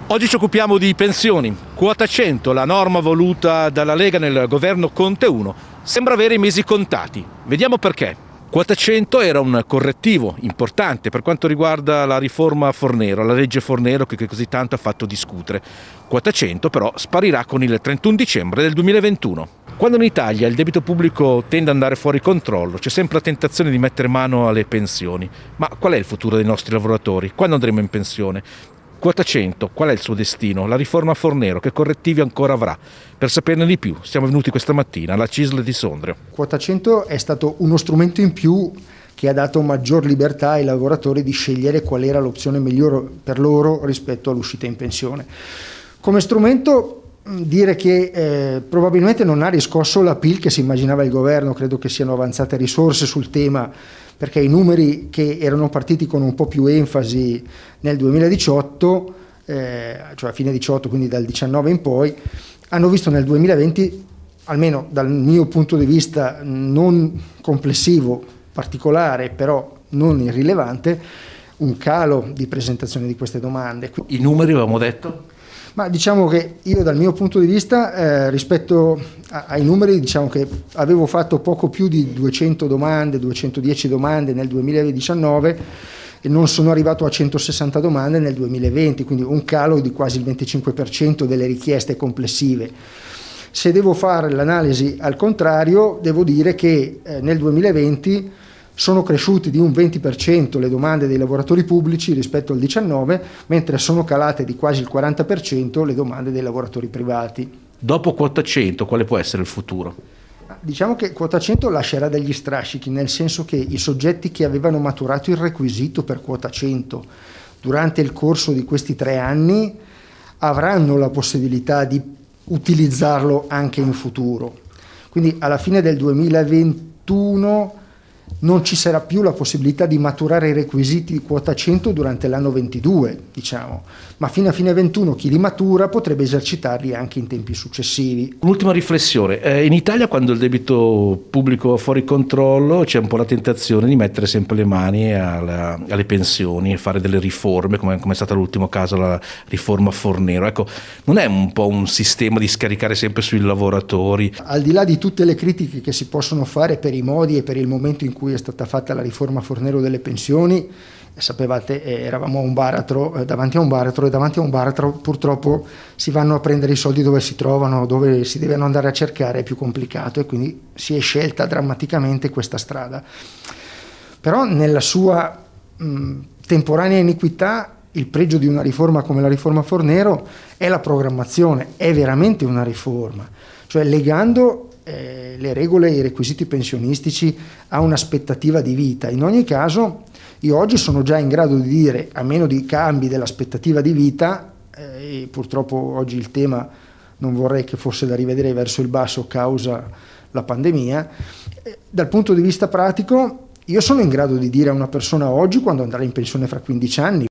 Oggi ci occupiamo di pensioni. Quota 100, la norma voluta dalla Lega nel governo Conte 1, sembra avere i mesi contati. Vediamo perché. Quota 100 era un correttivo importante per quanto riguarda la riforma Fornero, la legge Fornero che così tanto ha fatto discutere. Quota 100 però sparirà con il 31 dicembre del 2021. Quando in Italia il debito pubblico tende ad andare fuori controllo, c'è sempre la tentazione di mettere mano alle pensioni. Ma qual è il futuro dei nostri lavoratori? Quando andremo in pensione? Quota 100, qual è il suo destino? La riforma Fornero, che correttivi ancora avrà? Per saperne di più, siamo venuti questa mattina alla CISL di Sondrio. Quota 100 è stato uno strumento in più che ha dato maggior libertà ai lavoratori di scegliere qual era l'opzione migliore per loro rispetto all'uscita in pensione. Come strumento dire che probabilmente non ha riscosso l'appeal che si immaginava il governo, credo che siano avanzate risorse sul tema, perché i numeri che erano partiti con un po' più enfasi nel 2018, cioè a fine 18, quindi dal 19 in poi, hanno visto nel 2020, almeno dal mio punto di vista non complessivo, particolare, però non irrilevante, un calo di presentazione di queste domande. I numeri avevamo detto? Ma diciamo che io dal mio punto di vista rispetto ai numeri diciamo che avevo fatto poco più di 200 domande, 210 domande nel 2019 e non sono arrivato a 160 domande nel 2020, quindi un calo di quasi il 25% delle richieste complessive. Se devo fare l'analisi al contrario, devo dire che nel 2020 sono cresciuti di un 20% le domande dei lavoratori pubblici rispetto al 19, mentre sono calate di quasi il 40% le domande dei lavoratori privati. Dopo quota 100, quale può essere il futuro? Diciamo che quota 100 lascerà degli strascichi, nel senso che i soggetti che avevano maturato il requisito per quota 100 durante il corso di questi 3 anni avranno la possibilità di utilizzarlo anche in futuro. Quindi alla fine del 2021 non ci sarà più la possibilità di maturare i requisiti di quota 100 durante l'anno 22, diciamo, ma fino a fine 21 chi li matura potrebbe esercitarli anche in tempi successivi. Un'ultima riflessione, in Italia quando il debito pubblico è fuori controllo c'è un po' la tentazione di mettere sempre le mani alle pensioni e fare delle riforme, come è stata l'ultimo caso la riforma Fornero. Ecco, non è un po' un sistema di scaricare sempre sui lavoratori? Al di là di tutte le critiche che si possono fare per i modi e per il momento in cui è stata fatta la riforma Fornero delle pensioni, sapevate, eravamo a un baratro, davanti a un baratro, e davanti a un baratro purtroppo si vanno a prendere i soldi dove si trovano, dove si devono andare a cercare è più complicato, e quindi si è scelta drammaticamente questa strada. Però nella sua temporanea iniquità il pregio di una riforma come la riforma Fornero è la programmazione, è veramente una riforma, cioè legando le regole e i requisiti pensionistici a un'aspettativa di vita. In ogni caso io oggi sono già in grado di dire, a meno di cambi dell'aspettativa di vita, e purtroppo oggi il tema non vorrei che fosse da rivedere verso il basso causa la pandemia, dal punto di vista pratico io sono in grado di dire a una persona oggi, quando andrà in pensione fra 15 anni,